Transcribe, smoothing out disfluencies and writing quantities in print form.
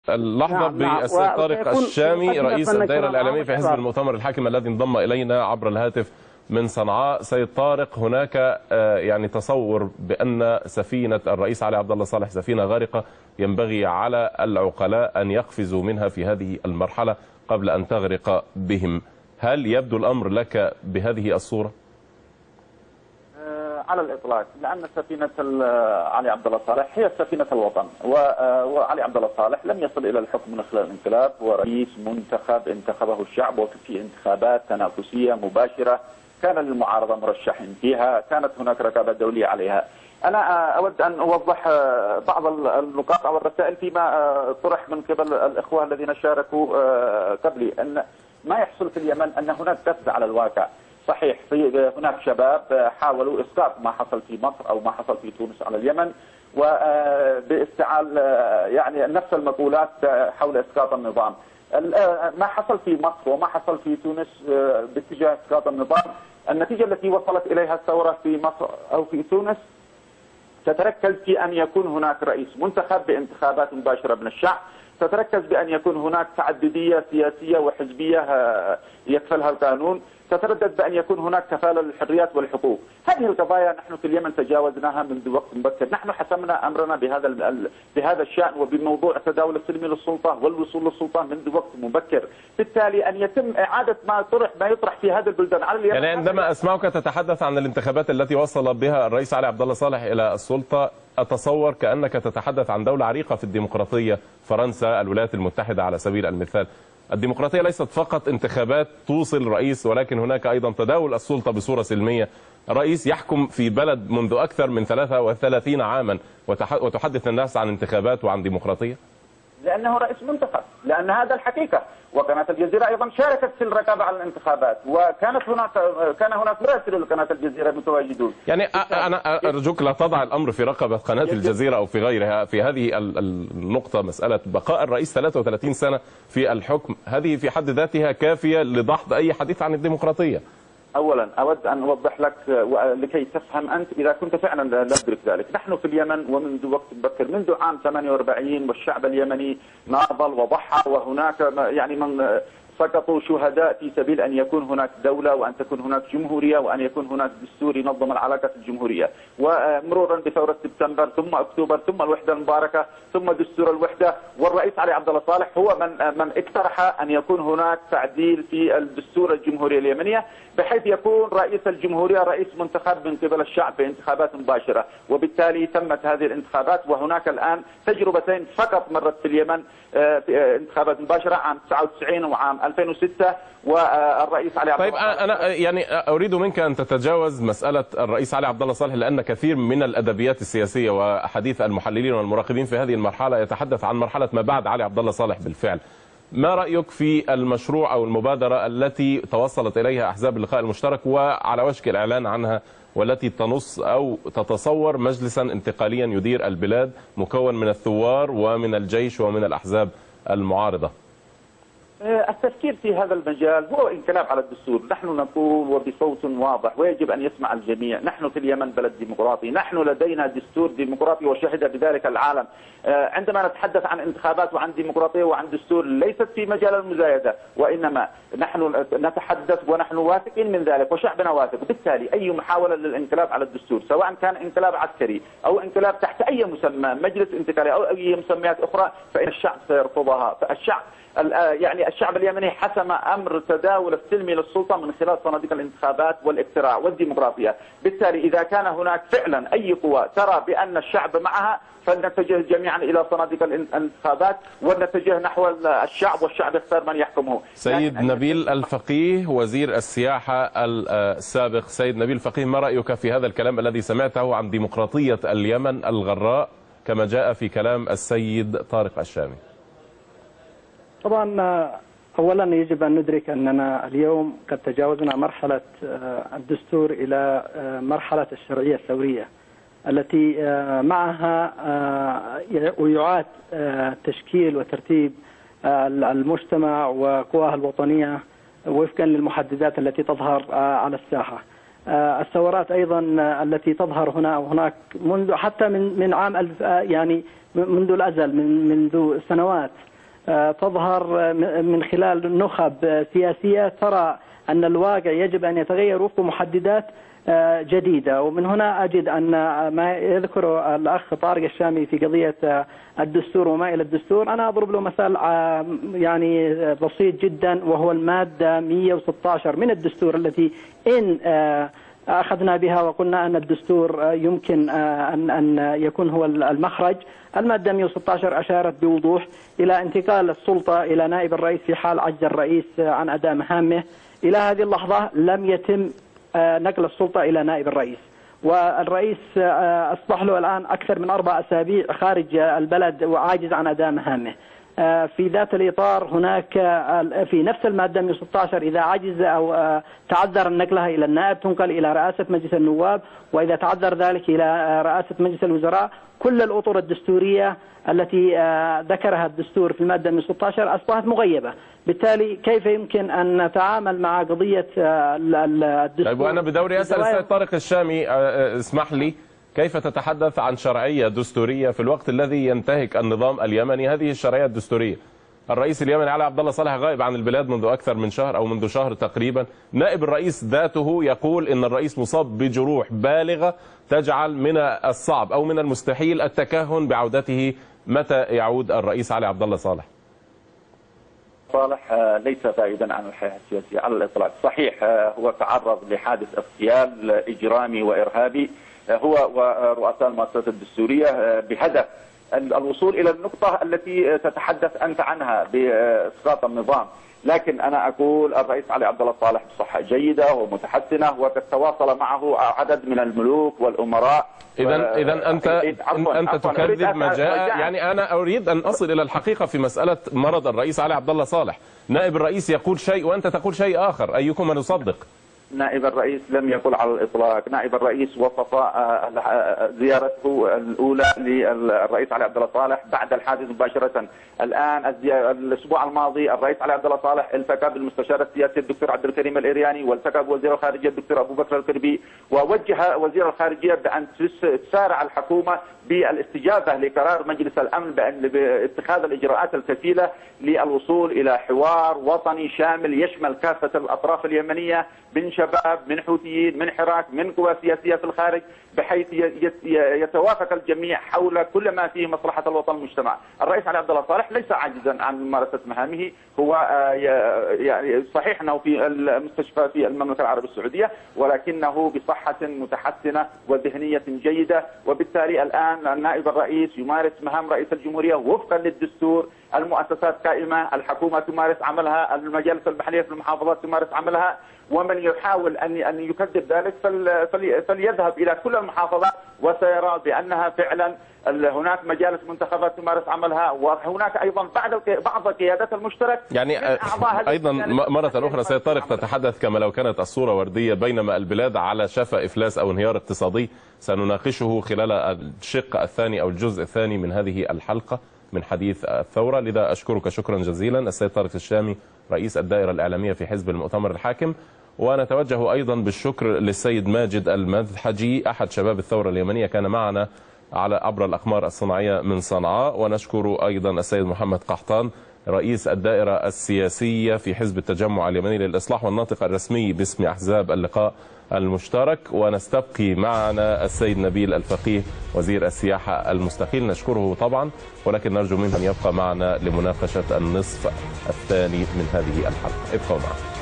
اللحظة بالسيد طارق الشامي رئيس الدائرة الإعلامية في حزب المؤتمر الحاكم الذي انضم إلينا عبر الهاتف من صنعاء. سيد طارق، هناك يعني تصور بأن سفينة الرئيس علي عبد الله صالح سفينة غارقة، ينبغي على العقلاء أن يقفزوا منها في هذه المرحلة قبل أن تغرق بهم. هل يبدو الأمر لك بهذه الصورة؟ على الإطلاق، لأن سفينة علي عبد الله صالح هي سفينة الوطن، وعلي عبد الله صالح لم يصل إلى الحكم من خلال الانقلاب، ورئيس منتخب انتخبه الشعب، وفي انتخابات تنافسية مباشرة كان للمعارضة مرشح فيها، كانت هناك رقابة دولية عليها. أنا أود أن أوضح بعض النقاط أو الرسائل فيما طرح من قبل الإخوة الذين شاركوا قبلي، أن ما يحصل في اليمن أن هناك قفز على الواقع. صحيح، في هناك شباب حاولوا إسقاط ما حصل في مصر أو ما حصل في تونس على اليمن، وباستعال يعني نفس المقولات حول إسقاط النظام. ما حصل في مصر وما حصل في تونس باتجاه إسقاط النظام، النتيجة التي وصلت إليها الثورة في مصر أو في تونس تتركز في أن يكون هناك رئيس منتخب بانتخابات مباشرة من الشعب، تتركز بأن يكون هناك تعددية سياسية وحزبية يكفلها القانون، تتردد بأن يكون هناك كفالة للحريات والحقوق. هذه القضايا نحن في اليمن تجاوزناها منذ وقت مبكر، نحن حسمنا أمرنا بهذا الشأن وبموضوع التداول السلمي للسلطة والوصول للسلطة منذ وقت مبكر، بالتالي أن يتم إعادة ما يطرح في هذه البلدان على اليمن. يعني عندما أسمعك تتحدث عن الانتخابات التي وصل بها الرئيس علي عبد الله صالح إلى السلطة، أتصور كأنك تتحدث عن دولة عريقة في الديمقراطية، فرنسا، الولايات المتحدة على سبيل المثال. الديمقراطية ليست فقط انتخابات توصل رئيس، ولكن هناك أيضا تداول السلطة بصورة سلمية. رئيس يحكم في بلد منذ أكثر من 33 عاما وتحدث الناس عن انتخابات وعن ديمقراطية؟ لأنه رئيس منتخب، لأن هذا الحقيقة. وقناة الجزيرة أيضا شاركت في الرقابة على الانتخابات، كان هناك مراسل لقناة الجزيرة متواجدون. يعني أنا أرجوك لا تضع الأمر في رقبة قناة الجزيرة أو في غيرها في هذه النقطة. مسألة بقاء الرئيس 33 سنة في الحكم، هذه في حد ذاتها كافية لدحض أي حديث عن الديمقراطية. أولا أود أن أوضح لك لكي تفهم أنت إذا كنت فعلا لا تدرك ذلك. نحن في اليمن ومنذ وقت مبكر، منذ عام 48 والشعب اليمني ناضل وضحى، وهناك يعني من سقطوا شهداء في سبيل أن يكون هناك دولة وأن تكون هناك جمهورية وأن يكون هناك دستور ينظم العلاقات الجمهورية، ومرورا بثورة سبتمبر ثم أكتوبر ثم الوحدة المباركة ثم دستور الوحدة. والرئيس علي عبد الله صالح هو من اقترح أن يكون هناك تعديل في الدستور الجمهورية اليمنية بحيث يكون رئيس الجمهورية رئيس منتخب من قبل الشعب بانتخابات مباشرة، وبالتالي تمت هذه الانتخابات. وهناك الآن تجربتين فقط مرت في اليمن في انتخابات مباشرة، عام 99 وعام 2006، والرئيس علي عبد الله. طيب أنا يعني أريد منك أن تتجاوز مسألة الرئيس علي عبد الله صالح، لأن كثير من الأدبيات السياسية وحديث المحللين والمراقبين في هذه المرحلة يتحدث عن مرحلة ما بعد علي عبد الله صالح بالفعل. ما رأيك في المشروع أو المبادرة التي توصلت إليها أحزاب اللقاء المشترك وعلى وشك الإعلان عنها، والتي تنص أو تتصور مجلسا انتقاليا يدير البلاد مكون من الثوار ومن الجيش ومن الأحزاب المعارضة؟ التفكير في هذا المجال هو انقلاب على الدستور. نحن نقول وبصوت واضح ويجب أن يسمع الجميع، نحن في اليمن بلد ديمقراطي، نحن لدينا دستور ديمقراطي وشهد بذلك العالم. عندما نتحدث عن انتخابات وعن ديمقراطية وعن دستور ليست في مجال المزايدة، وإنما نحن نتحدث ونحن واثقين من ذلك وشعبنا واثق. بالتالي أي محاولة للانقلاب على الدستور سواء كان انقلاب عسكري أو انقلاب تحت أي مسمى، مجلس انتقالي أو أي مسميات أخرى، فإن الشعب سيرفضها. الشعب اليمني حسم أمر تداول السلمي للسلطة من خلال صناديق الانتخابات والاقتراع والديمقراطية. بالتالي إذا كان هناك فعلا أي قوى ترى بأن الشعب معها فلنتجه جميعا إلى صناديق الانتخابات ونتجه نحو الشعب، والشعب يختار من يحكمه. سيد نبيل الفقيه وزير السياحة السابق، سيد نبيل الفقيه، ما رأيك في هذا الكلام الذي سمعته عن ديمقراطية اليمن الغراء كما جاء في كلام السيد طارق الشامي؟ طبعا اولا يجب ان ندرك اننا اليوم قد تجاوزنا مرحله الدستور الى مرحله الشرعيه الثوريه التي معها ويعاد تشكيل وترتيب المجتمع وقواه الوطنيه وفقا للمحددات التي تظهر على الساحه. الثورات ايضا التي تظهر هنا وهناك منذ حتى من عام يعني منذ الازل، منذ سنوات تظهر من خلال نخب سياسية ترى أن الواقع يجب أن يتغير وفق محددات جديدة. ومن هنا أجد أن ما يذكره الأخ طارق الشامي في قضية الدستور وما إلى الدستور، أنا أضرب له مثال يعني بسيط جدا، وهو المادة 116 من الدستور التي إن أخذنا بها وقلنا أن الدستور يمكن أن يكون هو المخرج. المادة 116 أشارت بوضوح إلى انتقال السلطة إلى نائب الرئيس في حال عجز الرئيس عن أداء مهامه. إلى هذه اللحظة لم يتم نقل السلطة إلى نائب الرئيس، والرئيس أصبح له الآن أكثر من 4 أسابيع خارج البلد وعاجز عن أداء مهامه. في ذات الإطار هناك في نفس المادة 116 إذا عجز أو تعذر نقلها إلى النائب تنقل إلى رئاسة مجلس النواب، وإذا تعذر ذلك إلى رئاسة مجلس الوزراء. كل الأطر الدستورية التي ذكرها الدستور في المادة 116 أصبحت مغيبة. بالتالي كيف يمكن أن نتعامل مع قضية الدستور؟ طيب، وأنا بدوري أسأل السيد طارق الشامي، اسمح لي، كيف تتحدث عن شرعية دستورية في الوقت الذي ينتهك النظام اليمني هذه الشرعية الدستورية؟ الرئيس اليمني علي عبد الله صالح غائب عن البلاد منذ أكثر من شهر أو منذ شهر تقريبا. نائب الرئيس ذاته يقول إن الرئيس مصاب بجروح بالغة تجعل من الصعب أو من المستحيل التكهن بعودته. متى يعود الرئيس علي عبد الله صالح؟ صالح ليس بعيدا عن الحياة السياسية على الإطلاق. صحيح هو تعرض لحادث اغتيال إجرامي وإرهابي هو ورؤساء المؤسسات الدستورية بهدف الوصول إلى النقطة التي تتحدث أنت عنها بإسقاط النظام. لكن أنا أقول الرئيس علي عبد الله صالح بصحة جيدة ومتحسنة، وقد تواصل معه عدد من الملوك والأمراء. إذا أنت تكذب ما جاء. يعني أنا أريد أن أصل إلى الحقيقة في مسألة مرض الرئيس علي عبد الله صالح. نائب الرئيس يقول شيء وأنت تقول شيء آخر، أيكم نصدق؟ نائب الرئيس لم يقل على الإطلاق. نائب الرئيس وصف زيارته الأولى للرئيس علي عبد الله صالح بعد الحادث مباشرة. الآن الأسبوع الماضي الرئيس علي عبد الله صالح التقى بالمستشار السياسي الدكتور عبد الكريم الإيراني، والتقى بوزير الخارجية الدكتور أبو بكر الكربي، ووجه وزير الخارجية بأن تسارع الحكومة بالاستجابة لقرار مجلس الأمن باتخاذ الإجراءات الكفيلة للوصول إلى حوار وطني شامل يشمل كافة الأطراف اليمنية من شباب، من حوثيين، من حراك، من قوى سياسية في الخارج، بحيث يتوافق الجميع حول كل ما فيه مصلحة الوطن والمجتمع. الرئيس علي عبد الله صالح ليس عاجزا عن ممارسة مهامه. هو يعني صحيح أنه في المستشفى في المملكة العربية السعودية، ولكنه بصحة متحسنة وذهنية جيدة، وبالتالي الآن النائب الرئيس يمارس مهام رئيس الجمهورية وفقا للدستور. المؤسسات قائمة، الحكومة تمارس عملها، المجالس المحلية في المحافظات تمارس عملها، ومن يحاول أن يكذب ذلك فليذهب إلى كل المحافظات وسيرى بأنها فعلا هناك مجالس منتخبات تمارس عملها، وهناك أيضا بعض قيادات المشترك. يعني أيضا مرة أخرى سيد طارق تتحدث كما لو كانت الصورة وردية بينما البلاد على شفا إفلاس أو انهيار اقتصادي. سنناقشه خلال الشق الثاني أو الجزء الثاني من هذه الحلقة من حديث الثورة. لذا أشكرك شكرا جزيلا السيد طارق الشامي رئيس الدائرة الإعلامية في حزب المؤتمر الحاكم. ونتوجه أيضا بالشكر للسيد ماجد المذحجي أحد شباب الثورة اليمنية، كان معنا عبر الأقمار الصناعية من صنعاء. ونشكر أيضا السيد محمد قحطان رئيس الدائرة السياسية في حزب التجمع اليمني للإصلاح والناطق الرسمي باسم أحزاب اللقاء المشترك. ونستبقي معنا السيد نبيل الفقيه وزير السياحة المستقيل، نشكره طبعا، ولكن نرجو منه أن يبقى معنا لمناقشة النصف الثاني من هذه الحلقة. ابقوا معنا.